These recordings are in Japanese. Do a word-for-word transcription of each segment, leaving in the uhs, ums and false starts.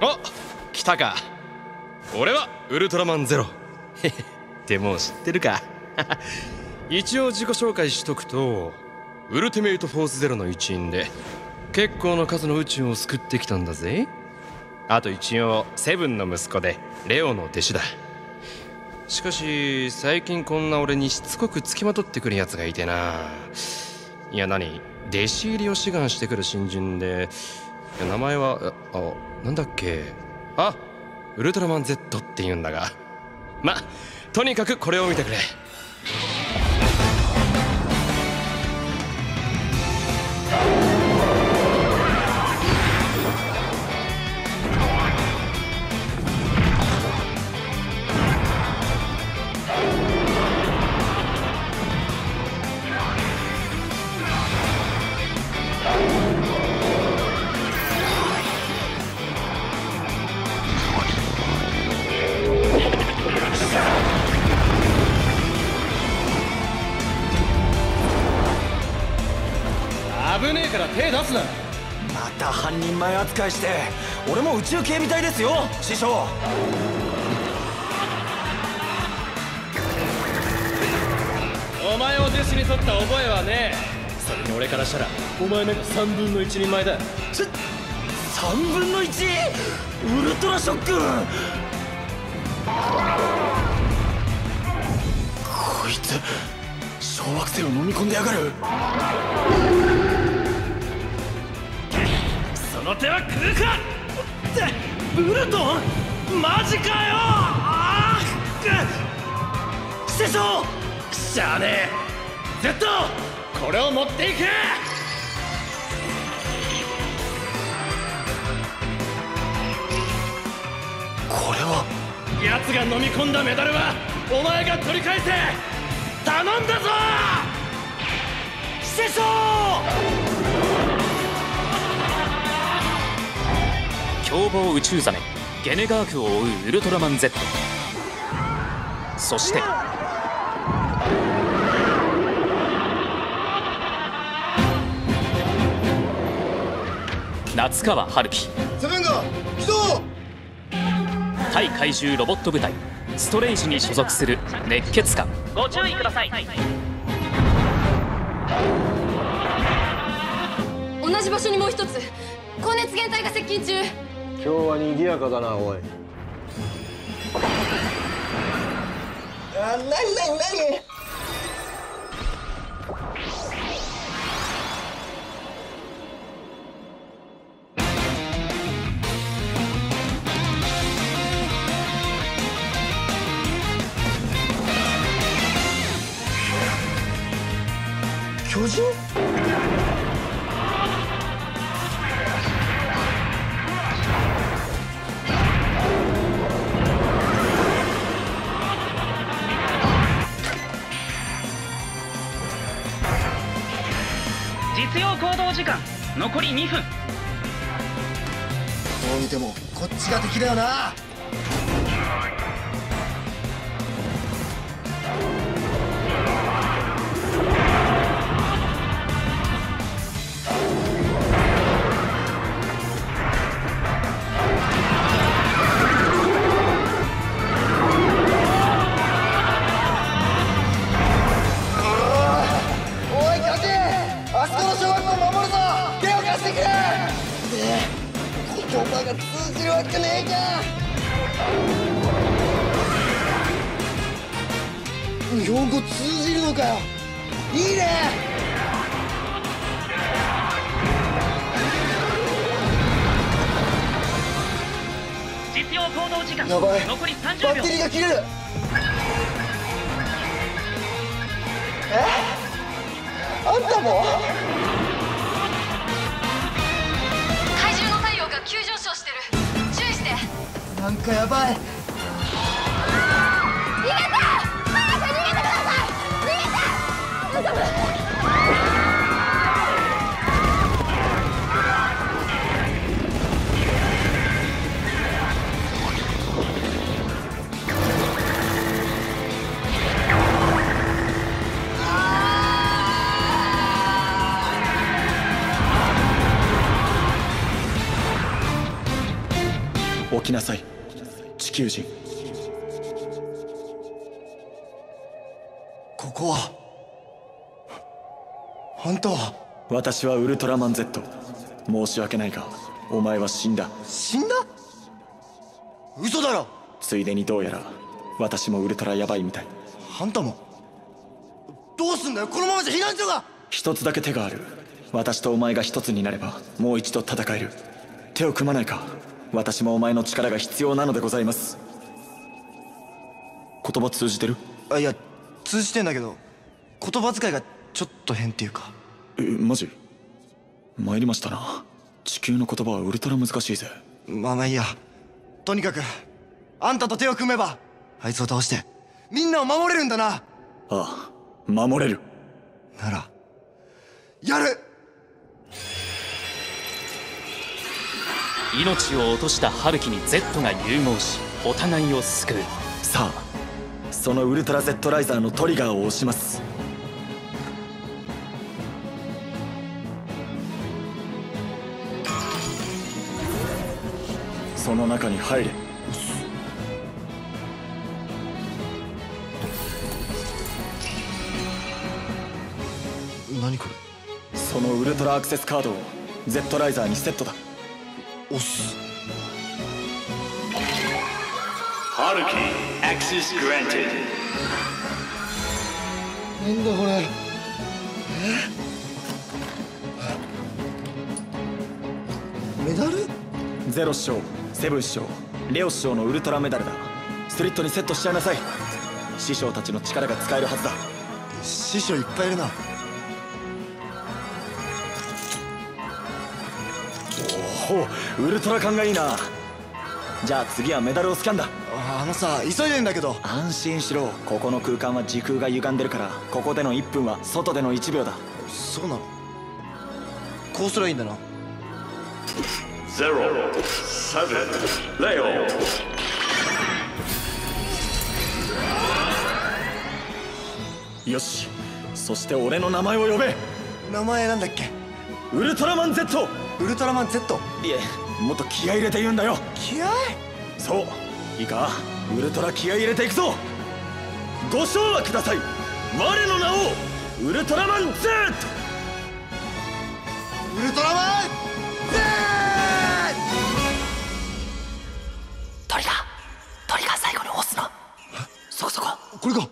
お、来たか。俺はウルトラマンゼロ。へへってもう知ってるか。一応自己紹介しとくと、ウルティメイト・フォースゼロの一員で結構な数の宇宙を救ってきたんだぜ。あと一応セブンの息子でレオの弟子だ。しかし最近こんな俺にしつこくつきまとってくるやつがいてな。いや何、弟子入りを志願してくる新人で、名前はあなんだっけ、あウルトラマン Z って言うんだが、まとにかくこれを見てくれ。 危ねえから手出すな。 また半人前扱いして。俺も宇宙警備隊ですよ師匠。 お前を弟子に取った覚えはねえ。それに俺からしたらお前なんかさんぶんのいち人前だ。 ちょさんぶんのいち？ウルトラショック。こいつ小惑星を飲み込んでやがる。 その手は食うか。ってブルトンマジかよ。ああ師匠、しゃあねえ Z これを持っていけ。 これは奴が飲み込んだメダルはお前が取り返せ。頼んだぞ師匠。 凶暴宇宙ザメゲネガークを追うウルトラマン Z。 そして夏川春樹セブンが起動。 対怪獣ロボット部隊ストレイジに所属する熱血漢。 ご注意ください。 同じ場所にもう一つ高熱源体が接近中。 今日は賑やかだなおい。あ、なになになに。巨人？ 実用行動時間残りにふん。 こう見てもこっちが敵だよな。言葉が通じるわけねえか。日本語通じるのかよ。いいね。 実用行動時間やばい、 残りさんじゅうびょう。 バッテリーが切れる。え、あんたも？ 怪獣の体温が急上昇してる。注意して。 なんかやばい。 逃げた！早く逃げてください。逃げて！大丈夫？ 起きなさい地球人。 ここはあんたは。 私はウルトラマン Z。 申し訳ないがお前は死んだ。 死んだ？嘘だろ。 ついでにどうやら私もウルトラヤバいみたい。 あんたも。どうすんだよ、このままじゃ避難所が。 一つだけ手がある。私とお前が一つになればもう一度戦える。手を組まないか。私もお前の力が必要なのでございます。言葉通じてる？ あ、いや通じてんだけど言葉遣いがちょっと変っていうか。 え、マジ？参りましたな。地球の言葉はウルトラ難しいぜ。 まあまあいいや。とにかくあんたと手を組めばあいつを倒してみんなを守れるんだな。 ああ、守れるならやる。 命を落としたハルキに Z が融合しお互いを救う。 さあそのウルトラ Z ライザーのトリガーを押します。その中に入れ。 何これ。 そのウルトラアクセスカードを Z ライザーにセットだ。 押す。 ハルキアクセスグランテッド。 なんだこれ。え？メダル？ ゼロ師匠、セブン師匠、レオ師匠のウルトラメダルだ。ストリットにセットしちゃいなさい。師匠たちの力が使えるはずだ。 師匠いっぱいいるな。 おお、ウルトラ感がいいな。じゃあ次はメダルをスキャンだ。 あのさ、急いでんだけど。 安心しろ。ここの空間は時空が歪んでるから、ここでのいっぷんは外でのいちびょうだ。 そうなの？こうすりゃいいんだな。 ゼロ、セブン、レオ。 よし、そして俺の名前を呼べ。 名前なんだっけ？ ウルトラマン Z。 ウルトラマン Z。 いえ、もっと気合い入れて言うんだよ。 気合い？ そう、いいか、ウルトラ気合い入れていくぞ。ご唱和ください。我の名をウルトラマン Z。 ウルトラマン Z。 トリガー、トリガー最後に押すの。そこそこ。 これか。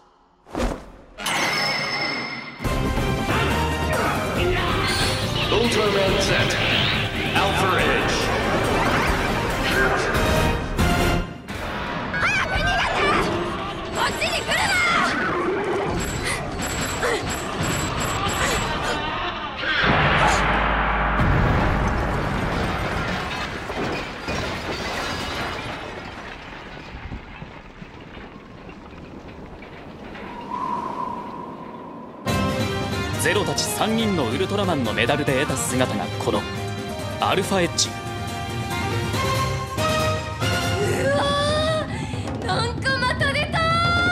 ウルトラマン Z アルファエッジ。 早く逃げて！こっちに来るな！ ゼロたちさんにんのウルトラマンのメダルで得た姿がこのアルファエッジ。 うわー、なんかまた出た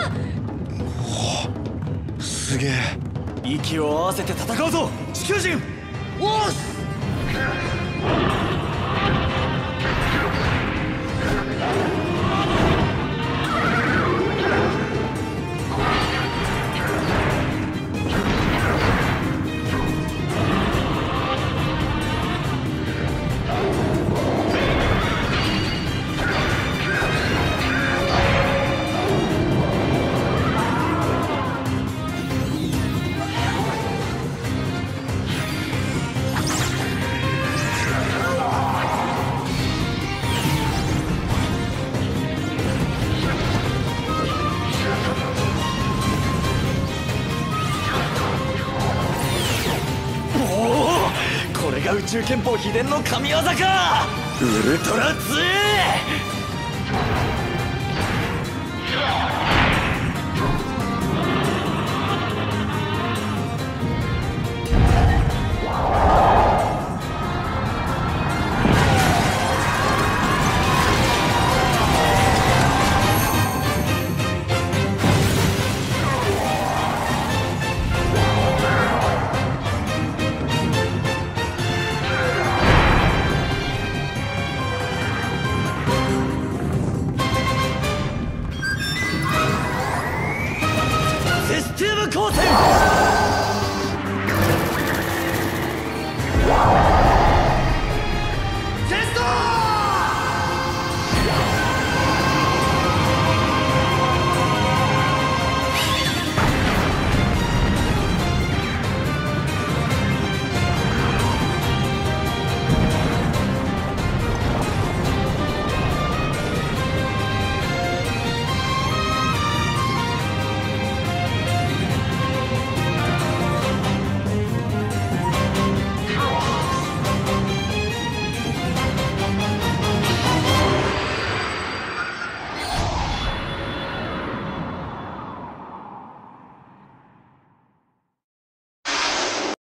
ー。 すげえ。 息を合わせて戦うぞ地球人。 おっす。 宇宙憲法秘伝の神業か。ウルトラ強え。